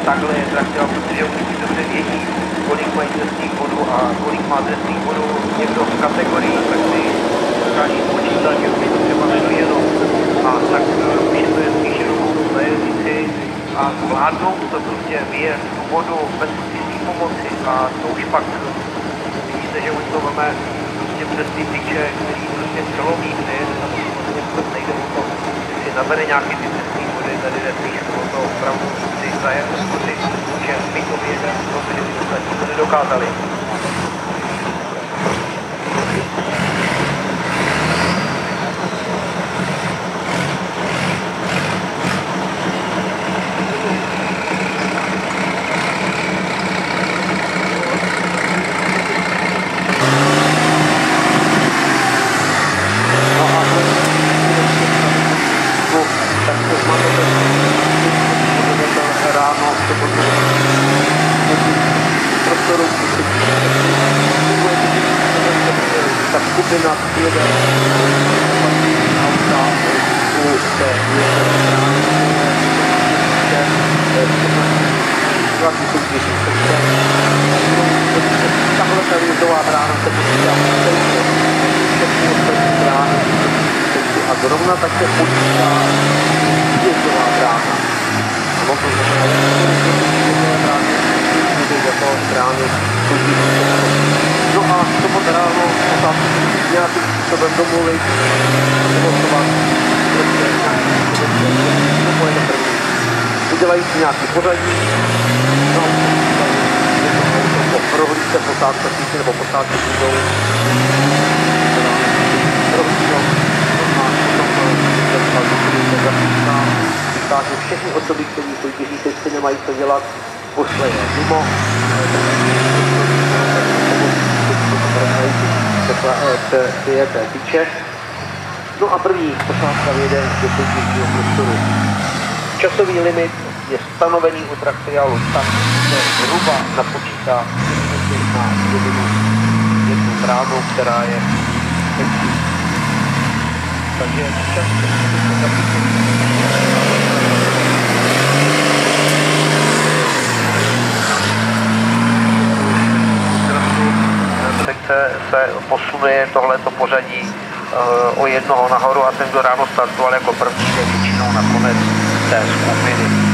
takhle je traktiva, protože oni dobře vědí, kolik mají trestných bodů a kolik má trestných bodů někdo v kategorii, tak si dokáží spočítat, že by to třeba nedojedou. A tak už je to je spíš jenom o tom zajezdnici a zvládnou to prostě vyjet tu vodu bez fyzické pomoci a to už pak vidíte, že oni to máme prostě přes ty tyče, který prostě celový nejde, tam vlastně vůbec nejde o to, že si nabere nějaký ty trestní body, tady jde spíš o to opravdu si zajet skořit, že my to vyjedeme, protože ty ostatní to nedokázali. Ta skupina jede auta tahle ta výjezdová brána se počítá všechny ostatní brány a zrovna tak se počítá výjezdová brána. A on to znamená, jako brány no a to bude ráno otázku nějakým způsobem domluvit, demonstrovat, prostě to pojede první. Udělají si nějaký pořadí, no po prohlídce posádka síti nebo posádka budou říká, že všechny osoby, kteří soutěží, teď si nemají co dělat, pošle je mimo, té tyče. No a první posádka vyjede do soutěžního prostoru. Časový limit je stanovený u traktoriálu tak, že zhruba napočítá na jednu bránu, která je pečí. Takže čas se posunuje tohleto pořadí o jednoho nahoru a ten, kdo ráno startoval jako první, je většinou na konec té skupiny.